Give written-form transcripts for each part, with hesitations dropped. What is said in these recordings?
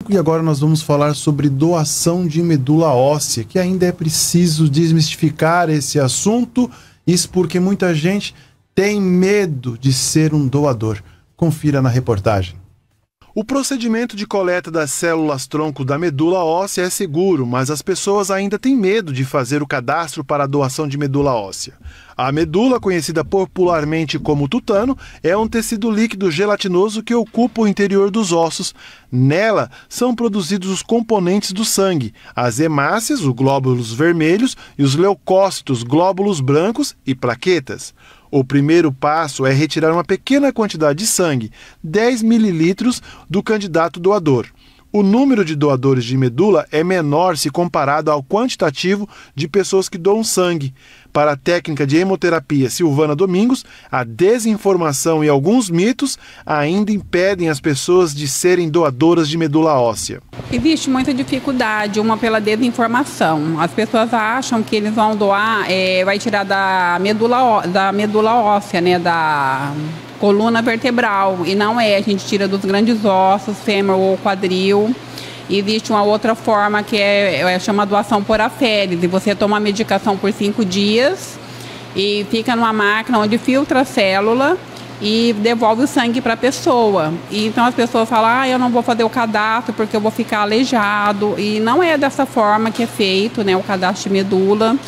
E agora nós vamos falar sobre doação de medula óssea, que ainda é preciso desmistificar esse assunto, isso porque muita gente tem medo de ser um doador. Confira na reportagem. O procedimento de coleta das células-tronco da medula óssea é seguro, mas as pessoas ainda têm medo de fazer o cadastro para a doação de medula óssea. A medula, conhecida popularmente como tutano, é um tecido líquido gelatinoso que ocupa o interior dos ossos. Nela são produzidos os componentes do sangue, as hemácias, os glóbulos vermelhos, e os leucócitos, glóbulos brancos e plaquetas. O primeiro passo é retirar uma pequena quantidade de sangue, 10 mililitros, do candidato doador. O número de doadores de medula é menor se comparado ao quantitativo de pessoas que doam sangue. Para a técnica de hemoterapia Silvana Domingos, a desinformação e alguns mitos ainda impedem as pessoas de serem doadoras de medula óssea. Existe muita dificuldade, uma pela desinformação. As pessoas acham que eles vão doar, vai tirar da medula óssea, né, da coluna vertebral, e não é, a gente tira dos grandes ossos, fêmur ou quadril. E existe uma outra forma que chama doação por aférese. Você toma a medicação por 5 dias e fica numa máquina onde filtra a célula e devolve o sangue para a pessoa. E então as pessoas falam, eu não vou fazer o cadastro porque eu vou ficar aleijado. E não é dessa forma que é feito, né, o cadastro de medula.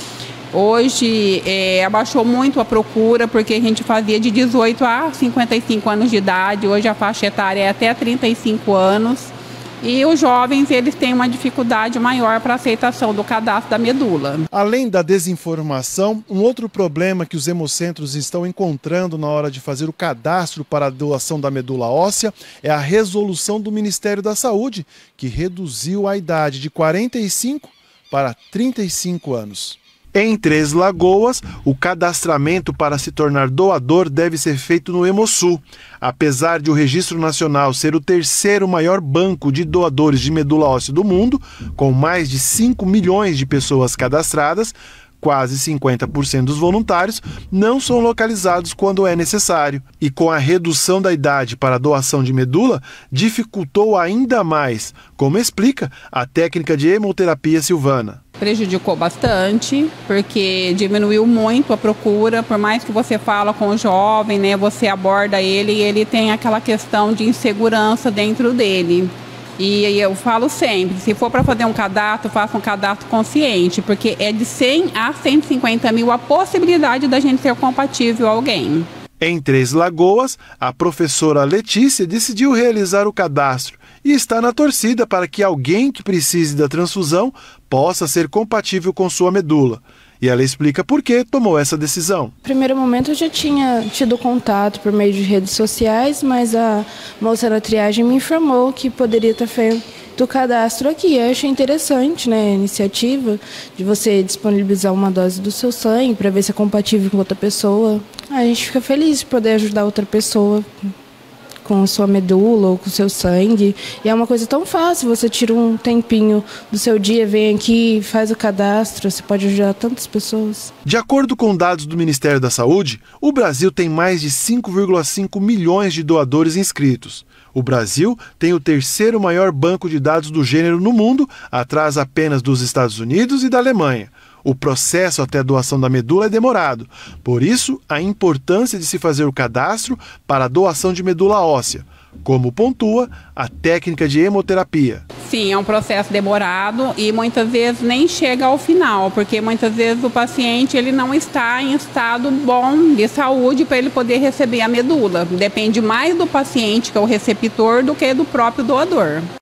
Hoje abaixou muito a procura, porque a gente fazia de 18 a 55 anos de idade. Hoje a faixa etária é até 35 anos. E os jovens, eles têm uma dificuldade maior para a aceitação do cadastro da medula. Além da desinformação, um outro problema que os hemocentros estão encontrando na hora de fazer o cadastro para a doação da medula óssea é a resolução do Ministério da Saúde, que reduziu a idade de 45 para 35 anos. Em Três Lagoas, o cadastramento para se tornar doador deve ser feito no Hemosul. Apesar de o Registro Nacional ser o terceiro maior banco de doadores de medula óssea do mundo, com mais de 5 milhões de pessoas cadastradas, quase 50% dos voluntários não são localizados quando é necessário. E com a redução da idade para a doação de medula, dificultou ainda mais, como explica a técnica de hemoterapia Silvana. Prejudicou bastante, porque diminuiu muito a procura. Por mais que você fala com o jovem, né, você aborda ele e ele tem aquela questão de insegurança dentro dele. E eu falo sempre, se for para fazer um cadastro, faça um cadastro consciente, porque é de 100 a 150 mil a possibilidade da gente ser compatível a alguém. Em Três Lagoas, a professora Letícia decidiu realizar o cadastro e está na torcida para que alguém que precise da transfusão possa ser compatível com sua medula. E ela explica por que tomou essa decisão. No primeiro momento eu já tinha tido contato por meio de redes sociais, mas a moça da triagem me informou que poderia estar feito o cadastro aqui. Eu achei interessante, né, a iniciativa de você disponibilizar uma dose do seu sangue para ver se é compatível com outra pessoa. A gente fica feliz de poder ajudar outra pessoa com sua medula ou com seu sangue. E é uma coisa tão fácil, você tira um tempinho do seu dia, vem aqui, faz o cadastro, você pode ajudar tantas pessoas. De acordo com dados do Ministério da Saúde, o Brasil tem mais de 5,5 milhões de doadores inscritos. O Brasil tem o terceiro maior banco de dados do gênero no mundo, atrás apenas dos Estados Unidos e da Alemanha. O processo até a doação da medula é demorado. Por isso, a importância de se fazer o cadastro para a doação de medula óssea, como pontua a técnica de hemoterapia. Sim, é um processo demorado e muitas vezes nem chega ao final, porque muitas vezes o paciente ele não está em estado bom de saúde para ele poder receber a medula. Depende mais do paciente, que é o receptor, do que do próprio doador.